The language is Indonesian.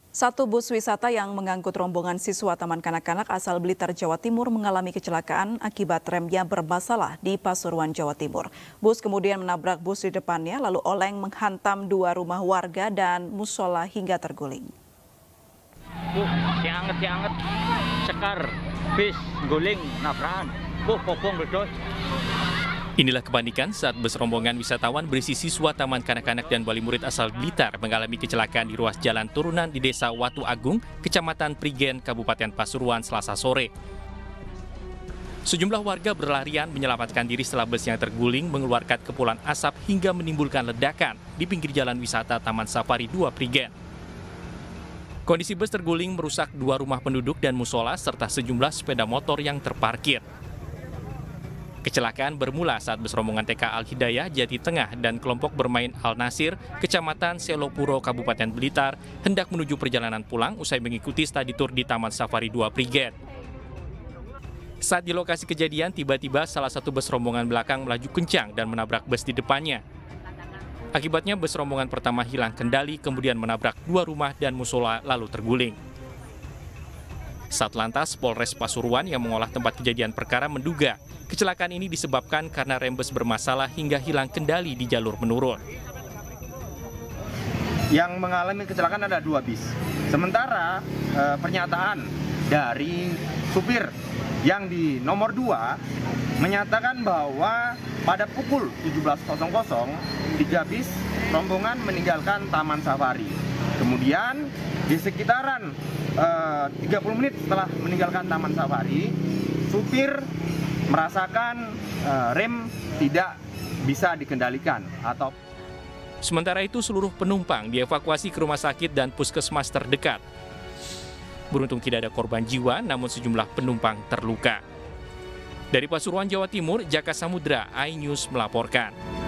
Satu bus wisata yang mengangkut rombongan siswa Taman Kanak-Kanak asal Blitar, Jawa Timur mengalami kecelakaan akibat remnya bermasalah di Pasuruan, Jawa Timur. Bus kemudian menabrak bus di depannya, lalu oleng menghantam dua rumah warga dan musola hingga terguling. Si anget, cekar, bis, guling, nabrakan, popong bedos. Inilah kepanikan saat bus rombongan wisatawan berisi siswa Taman Kanak-Kanak dan wali murid asal Blitar mengalami kecelakaan di ruas jalan turunan di Desa Watu Agung, Kecamatan Prigen, Kabupaten Pasuruan, Selasa sore. Sejumlah warga berlarian menyelamatkan diri setelah bus yang terguling mengeluarkan kepulan asap hingga menimbulkan ledakan di pinggir jalan wisata Taman Safari 2 Prigen. Kondisi bus terguling merusak dua rumah penduduk dan musola serta sejumlah sepeda motor yang terparkir. Kecelakaan bermula saat bus rombongan TK Al-Hidayah Jati Tengah dan kelompok bermain Al-Nasir, Kecamatan Selopuro, Kabupaten Blitar, hendak menuju perjalanan pulang usai mengikuti studi tour di Taman Safari 2 Prigen. Saat di lokasi kejadian, tiba-tiba salah satu bus rombongan belakang melaju kencang dan menabrak bus di depannya. Akibatnya bus rombongan pertama hilang kendali, kemudian menabrak dua rumah dan musola lalu terguling. Satlantas Polres Pasuruan yang mengolah tempat kejadian perkara menduga kecelakaan ini disebabkan karena rem bus bermasalah hingga hilang kendali di jalur menurun. Yang mengalami kecelakaan ada dua bis. Sementara pernyataan dari supir yang di nomor 2 menyatakan bahwa pada pukul 17.00 3 bis rombongan meninggalkan Taman Safari. Kemudian di sekitaran 30 menit setelah meninggalkan Taman Safari, supir merasakan rem tidak bisa dikendalikan atau. Sementara itu seluruh penumpang dievakuasi ke rumah sakit dan puskesmas terdekat. Beruntung tidak ada korban jiwa, namun sejumlah penumpang terluka. Dari Pasuruan, Jawa Timur, Jaka Samudra, iNews melaporkan.